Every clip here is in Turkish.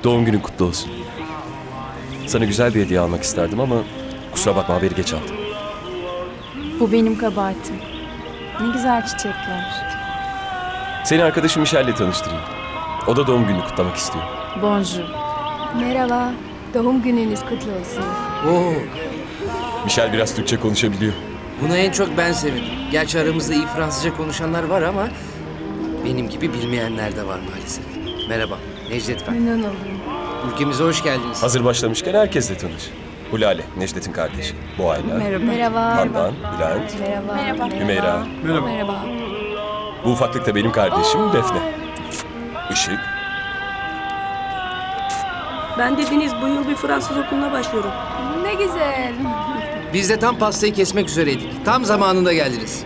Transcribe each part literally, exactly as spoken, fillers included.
Doğum günün kutlu olsun. Sana güzel bir hediye almak isterdim ama kusura bakma, haberi geç aldım. Bu benim kabahatim. Ne güzel çiçekler. Seni arkadaşım Michelle'le tanıştırayım. O da doğum gününü kutlamak istiyor. Bonjour. Merhaba. Doğum gününüz kutlu olsun. Oo, Michelle biraz Türkçe konuşabiliyor. buna en çok ben sevindim. Gerçi aramızda iyi Fransızca konuşanlar var ama benim gibi bilmeyenler de var maalesef. Merhaba, Necdet ben. Memnun oldum. Ülkemize hoş geldiniz. Hazır başlamışken herkesle tanış. Bu Lale, Necdet'in kardeşi. Bu Ayla. Merhaba. Merhaba. Handan, Bülent, Merhaba. Merhaba. Hümeyra. Merhaba. Merhaba. Bu ufaklık da benim kardeşim Defne. Işık. Ben de Deniz, bu yıl bir Fransız okuluna başlıyorum. Ne güzel. Biz de tam pastayı kesmek üzereydik. Tam zamanında geldiniz.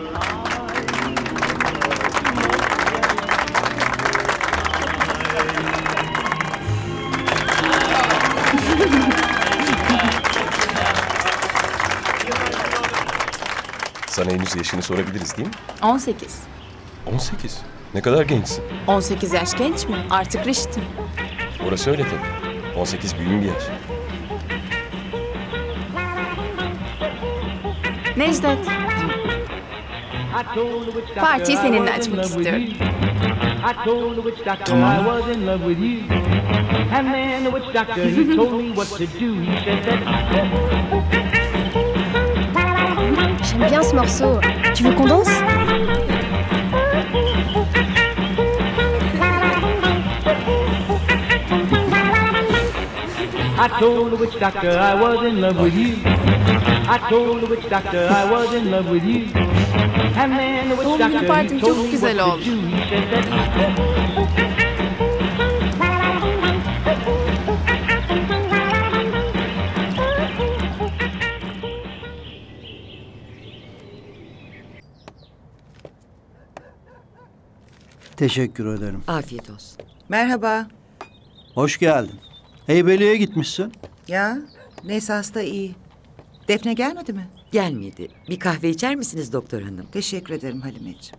Sana henüz yaşını sorabiliriz değil mi? on sekiz. on sekiz. Ne kadar gençsin. on sekiz yaş genç mi? Artık reşitim. Orası öyle tabii. on sekiz büyük bir yaş. Necdet. Partiyi seninle açmak istiyorum. Tamam. J'aime bien ce morceau. Tu veux qu'on danse? I told the witch doctor I was in love with you. I told the witch doctor I was in love with you. And then the witch Doğum günü doctor partim he told çok me güzel what to oldu. do. He said that Teşekkür ederim. Afiyet olsun. Merhaba. Hoş geldin. Heybeli'ye gitmişsin. Ya, neyse hasta iyi. Defne gelmedi mi? Gelmedi. Bir kahve içer misiniz doktor hanım? Teşekkür ederim Halimeciğim.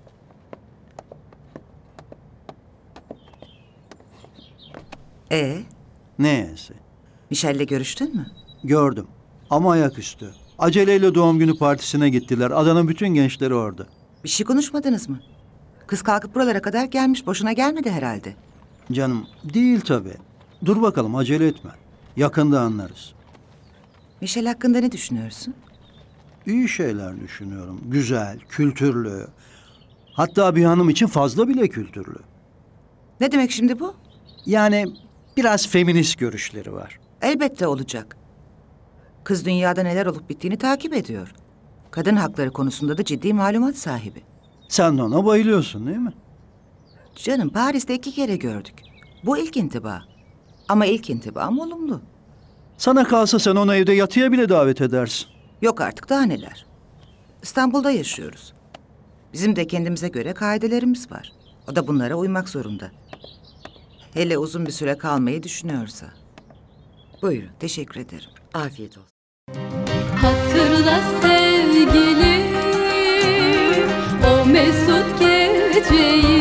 Ee, Neyse. Michelle'le görüştün mü? Gördüm. Ama ayaküstü. Aceleyle doğum günü partisine gittiler. Adanın bütün gençleri orada. Bir şey konuşmadınız mı? Kız kalkıp buralara kadar gelmiş. Boşuna gelmedi herhalde. Canım, değil tabii. Dur bakalım, acele etme. Yakında anlarız. Michelle hakkında ne düşünüyorsun? İyi şeyler düşünüyorum. Güzel, kültürlü. Hatta bir hanım için fazla bile kültürlü. Ne demek şimdi bu? Yani biraz feminist görüşleri var. Elbette olacak. Kız dünyada neler olup bittiğini takip ediyor. Kadın hakları konusunda da ciddi malumat sahibi. Sen de ona bayılıyorsun değil mi? Canım, Paris'te iki kere gördük. Bu ilk intiba. Ama ilk intibam olumlu. Sana kalsa sen onu evde yatıya bile davet edersin. Yok artık, daha neler. İstanbul'da yaşıyoruz. Bizim de kendimize göre kaidelerimiz var. O da bunlara uymak zorunda. Hele uzun bir süre kalmayı düşünüyorsa. Buyurun. Teşekkür ederim. Afiyet olsun. Hatırla sevgilim o mesut geceyi.